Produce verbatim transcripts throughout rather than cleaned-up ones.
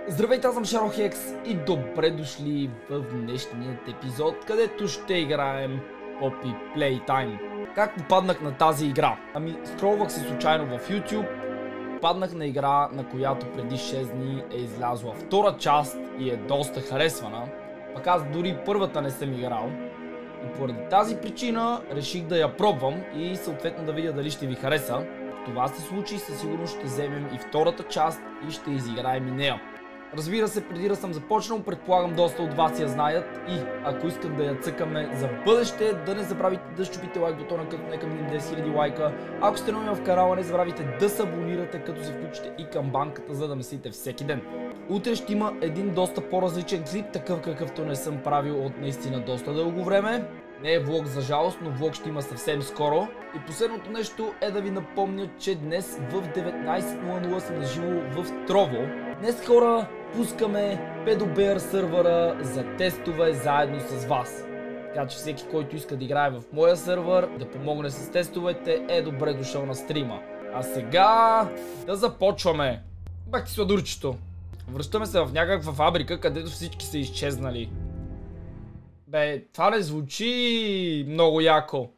Здравейте, аз съм Шарохекс и добре дошли в днешният епизод, където ще играем Poppy Playtime. Как попаднах на тази игра? Ами, скролвах се случайно в YouTube, паднах на игра, на която преди шест дни е излязла втора част и е доста харесвана. Пък аз дори първата не съм играл. И поради тази причина реших да я пробвам и съответно да видя дали ще ви хареса. Това се случи, със сигурност ще вземем и втората част и ще изиграем и нея. Разбира се, преди да съм започнал, предполагам доста от вас я знаят и ако искат да я цъкаме за бъдеще, да не забравите да щупите лайк бутона, като нека минем десет хиляди лайка. Ако сте нови в канала, не забравяйте да се абонирате, като се включите и камбанката, за да мислите всеки ден. Утре ще има един доста по-различен клип, такъв какъвто не съм правил от наистина доста дълго време. Не е влог за жалост, но влог ще има съвсем скоро. И последното нещо е да ви напомня, че днес в деветнайсет нула нула съм наживо в Трово. Днес, хора, пускаме PedoBear сървъра за тестове заедно с вас. Така че всеки, който иска да играе в моя сървър, да помогне с тестовете, е добре дошъл на стрима. А сега да започваме. Бах ти сладурчето. Връщаме се в някаква фабрика, където всички са изчезнали. Бе, това не звучи много яко.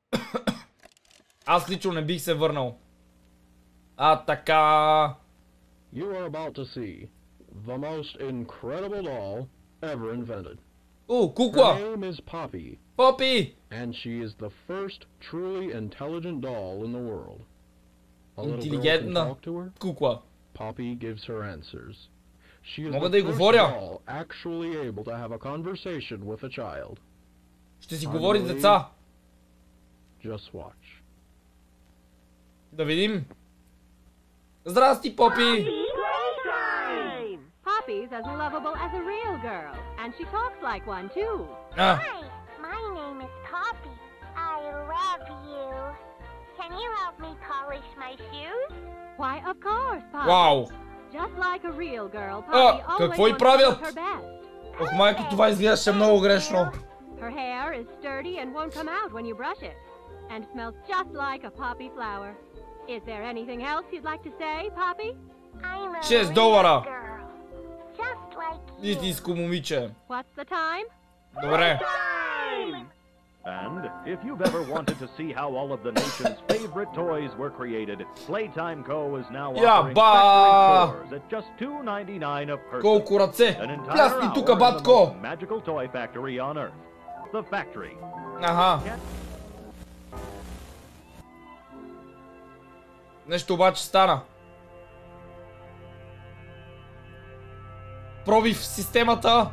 Аз лично не бих се върнал. А така... You are about to see the most incredible doll ever invented. О, кукла! Her name is Poppy. Poppy! And she is the first truly intelligent doll in the world. A little girl can Интелигентна talk to her. кукла. Poppy gives her answers. She is Мога the да й first говоря. doll actually able to have a conversation with a child. Ще си говори с деца. Just watch. Да видим. Здрасти, Попи! Poppy's as lovable as a real girl, and she talks like one too. А, Hi, my name is Poppy. I love you. Can you help me polish my shoes? Why, of course, Poppy. вау! Just like a real girl, А, Poppy always какво й wants to правят? look her best. Ох, майко, това изглеждаше много грешно. Her hair is sturdy and won't come out when you brush it, and smells just like a poppy flower. Is there anything else you'd like to say, Poppy? I'm a шест real долара. girl, just like you. Истинско момиче. What's the time? Добре. And if you've ever wanted to see how all of the nation's favorite toys were created, Playtime Co. is now Я offering ба! factory tours at just two ninety-nine a person. Колко ръце. An entire Плясни hour тука, in the батко. most magical toy factory on Earth. The Factory. Аха. Нещо обаче стана. Пробив системата.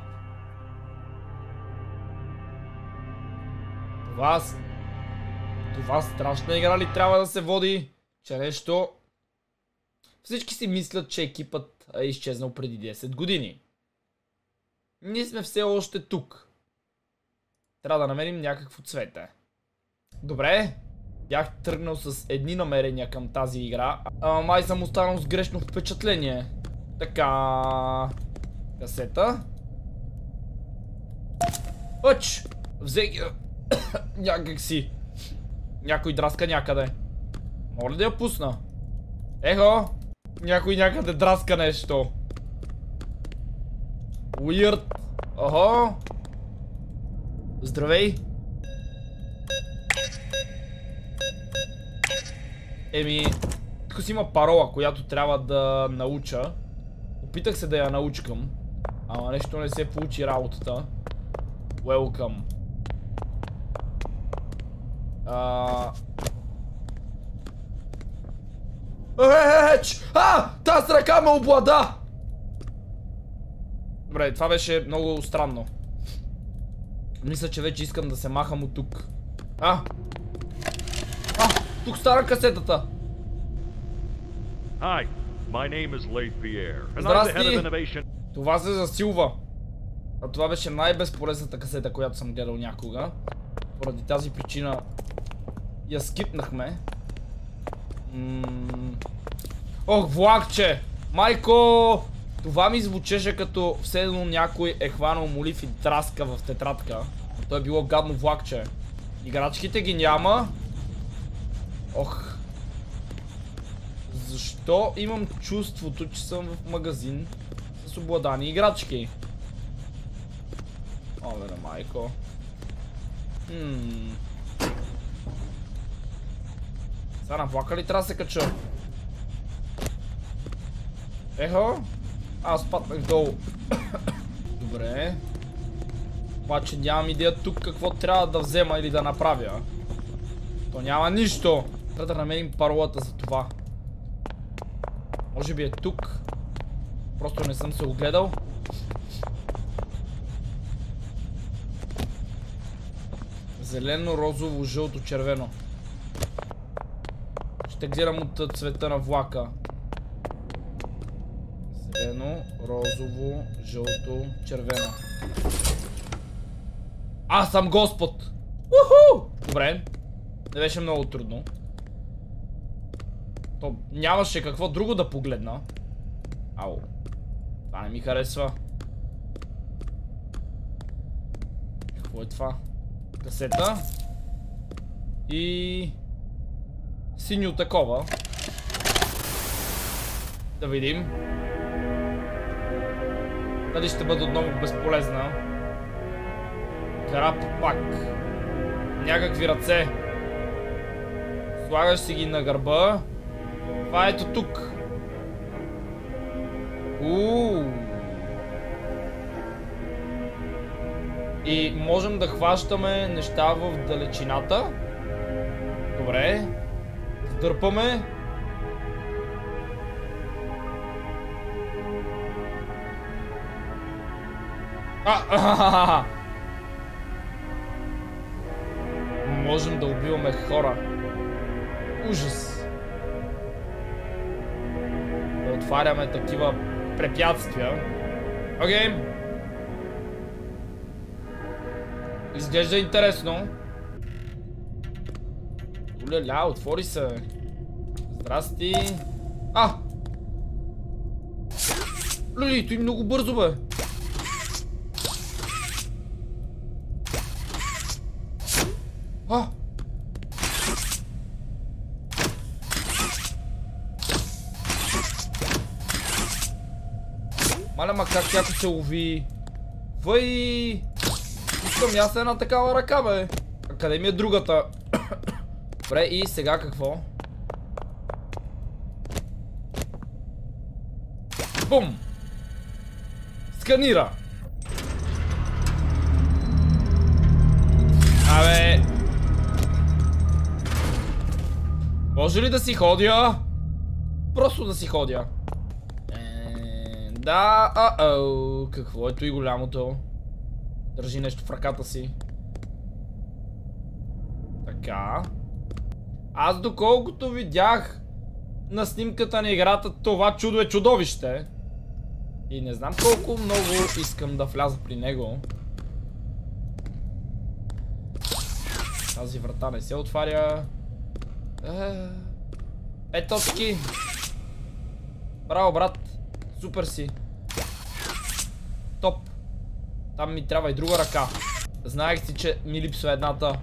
Това... Това страшна игра ли трябва да се води? Че нещо... Всички си мислят, че екипът е изчезнал преди десет години. Ние сме все още тук. Трябва да намерим някакво цвете. Добре. Бях тръгнал с едни намерения към тази игра. Ама май съм останал с грешно впечатление. Така... Касета.Ъч! Взех... Някак си. Някой драска някъде. Мога ли да я пусна? Ехо! Някой някъде драска нещо. Weird. Охо! Здравей! Еми, тук си има парола, която трябва да науча. Опитах се да я научкам, ама нещо не се получи работата. Welcome. А... Еч! А! Тази ръка ме облада! Добре, това беше много странно. Мисля, че вече искам да се махам от тук. А! А! Тук стара касетата! Hi, my name is Leith Pierre, and I'm the Здрасти! head of innovation. Това се засилва. А това беше най-безполезната касета, която съм гледал някога. Поради тази причина я скипнахме. М... Ох, влакче! Майко! Това ми звучеше като все едно някой е хванал молив и драска в тетрадка. То е било гадно влакче. Играчките ги няма. Ох. Защо имам чувството, че съм в магазин с с обладани играчки. Оле на майко. Хм. Сега на влака ли трябва да се кача? Ехо. Аз паднах долу. Добре. Обаче нямам идея тук какво трябва да взема или да направя. То няма нищо. Трябва да намерим паролата за това. Може би е тук. Просто не съм се огледал. Зелено, розово, жълто, червено. Ще гледам от цвета на влака. Зелено, розово, жълто, червено. Аз съм Господ! Уху! Добре. Не беше много трудно. То нямаше какво друго да погледна. Ау. Това не ми харесва. Какво е това? Касета. И... синьо такова. Да видим. Дали ще бъде отново безполезна. Крап пак. Някакви ръце. Слагаш си ги на гърба. Това ето тук. Ууу. И можем да хващаме неща в далечината. Добре. Дърпаме. А, можем да убиваме хора. Ужас. Да отваряме такива препятствия. Окей. Okay. Изглежда интересно. Уля-ля, отвори се. Здрасти. А! Люли, той много бързо, бе. А! Маля, ма как яко се лови. Въй! Искам аз една такава ръка, бе. А къде ми е другата? Добре, и сега какво? Бум! Сканира! Абе... може ли да си ходя? Просто да си ходя. Е, да, а-оу, какво ето и голямото? Държи нещо в ръката си. Така. Аз доколкото видях на снимката на играта, това чудо е чудовище. И не знам колко много искам да вляза при него. Тази врата не се отваря. Пет точки. Браво, брат. Супер си. Топ. Там ми трябва и друга ръка. Знаех си, че ми липсва едната.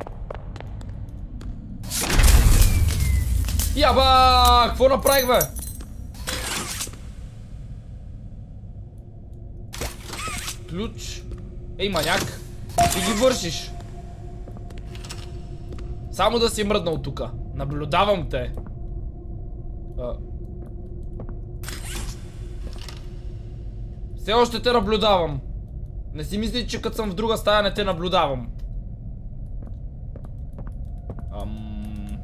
Яба! Какво направих, бе? Ключ. Ей, маняк. Ти ги вършиш. Само да си мръднал тука. Наблюдавам те. А. Все още те наблюдавам. Не си мисли, че като съм в друга стая не те наблюдавам. Ам...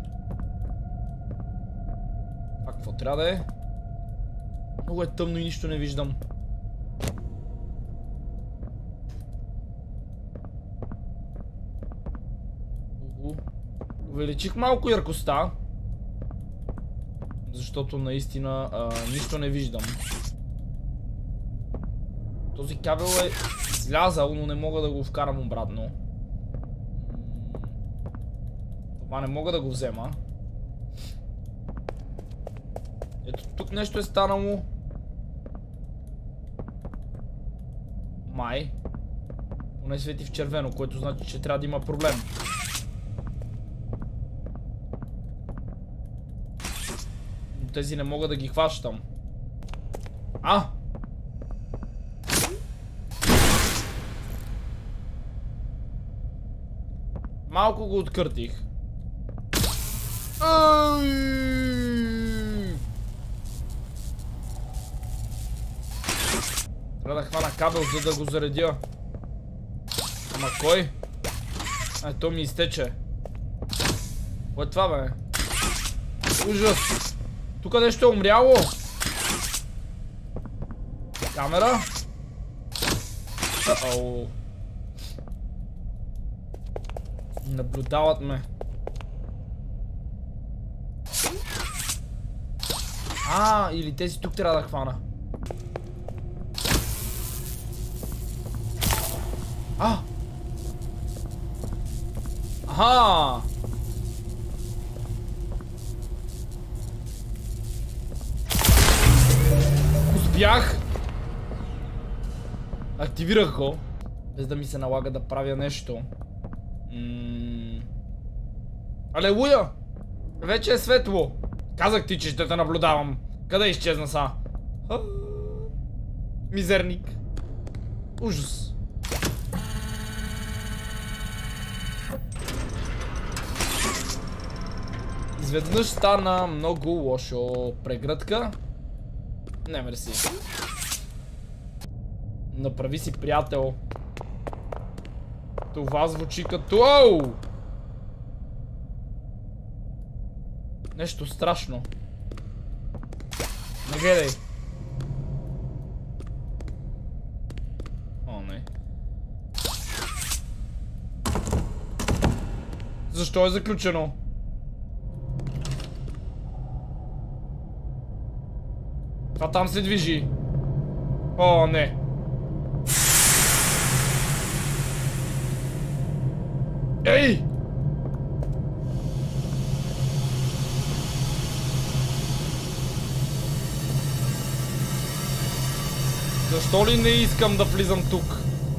А какво трябва да е? Много е тъмно и нищо не виждам. Увеличих малко яркостта. Защото наистина а, нищо не виждам. Този кабел е слязал, но не мога да го вкарам обратно. Това не мога да го взема. Ето тук нещо е станало. Май. Поне свети в червено, което значи, че трябва да има проблем. Но тези не мога да ги хващам. А! Малко го откъртих. Ай! Трябва да хвана кабел, за да го заредя. Ама кой? Ай, то ми изтече. Кое е това, бе? Ужас! Тук нещо е умряло! Камера? Uh-oh. Наблюдават ме. А, или тези тук трябва да хвана. А! Аха! Успях! Активирах го, без да ми се налага да правя нещо. М- Алелуя! Вече е светло! Казах ти, че ще те наблюдавам. Къде изчезна са? А- Мизерник. Ужас. Изведнъж стана много лошо. Прегръдка? Не, мерси. Направи си, приятел. Това звучи като... Оу! Нещо страшно. Не гледай. О, не. Защо е заключено? Това там се движи. О, не. Ей! Защо ли не искам да влизам тук?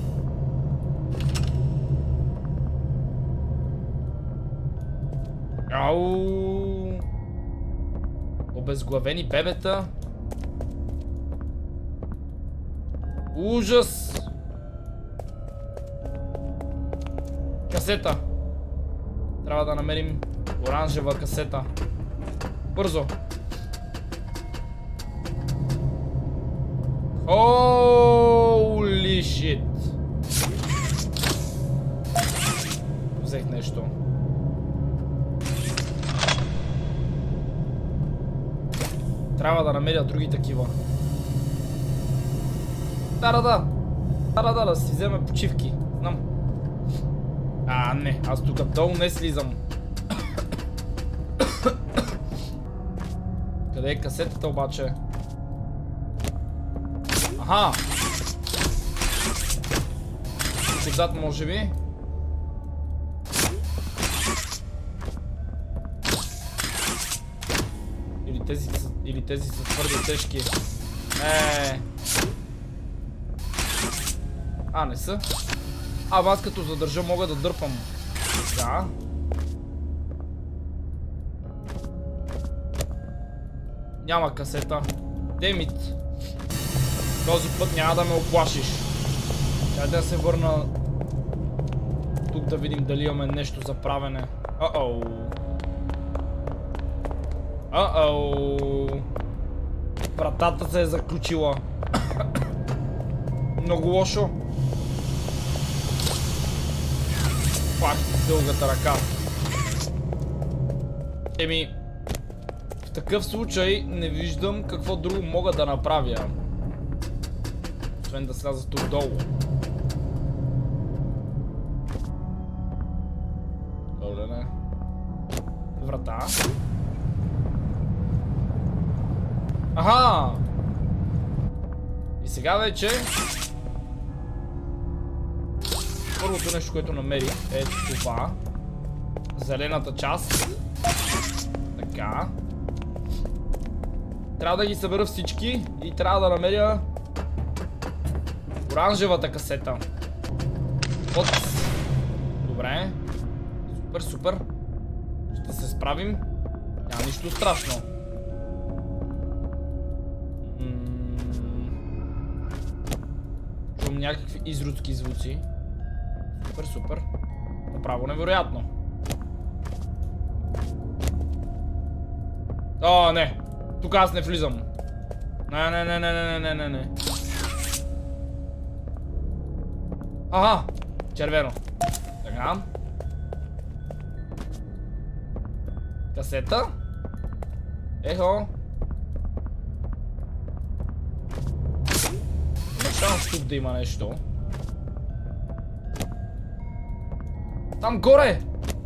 Ау! Обезглавени бебета. Ужас! Касета. Трябва да намерим оранжева касета. Бързо. Holy shit. Взех нещо. Трябва да намеря други такива. Да, да, да. Да, да, да, да си вземе почивки. Знам. А, не, аз тук долу не слизам. Къде е касетата обаче? Аха! Отзад може би? Или тези, или тези са твърде тежки. Е. А, не са? А, аз като задържа мога да дърпам. Да. Няма касета. Демит. Този път няма да ме оплашиш. Трябва да се върна тук да видим дали имаме нещо за правене. А-оу. А-оу. Вратата се е заключила. Много лошо. Пак дългата ръка. Еми, в такъв случай не виждам какво друго мога да направя. Освен да сляза тук долу. Добре, не. Врата. Аха! И сега вече... Първото нещо, което намери е това. Зелената част. Така. Трябва да ги събера всички и трябва да намеря оранжевата касета. Вот. Добре. Супер, супер. Ще се справим. Няма нищо страшно. Чувам някакви изродски звуци. Супер, супер. направо невероятно. О, не. Тук аз не влизам. Не, не, не, не, не, не, не, не. Ага, червено. Така. Касета. Ехо. Шанс тук да има нещо. Там горе!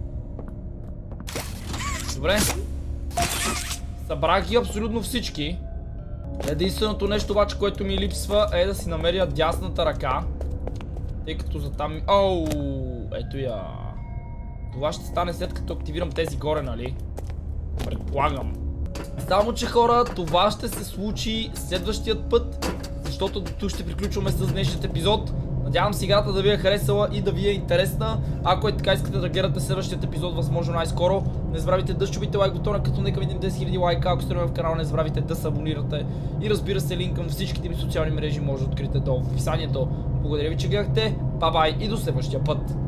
Добре. Събрах ги абсолютно всички. Единственото нещо обаче, което ми липсва е да си намеря дясната ръка. Тъй като за там... Оу, ето я. Това ще стане след като активирам тези горе, нали? Предполагам. Само че хора, това ще се случи следващият път, защото до тук ще приключваме с днешният епизод. Надявам се играта да ви е харесала и да ви е интересна. Ако е така, искате да гледате следващият епизод възможно най-скоро, не забравяйте да щупите лайк бутона, като нека видим десет хиляди лайка. Ако сте нови в канала, не забравяйте да се абонирате. И разбира се, линк към всичките ми социални мрежи може да откриете долу в описанието. Благодаря ви, че гледахте. Ба-бай и до следващия път.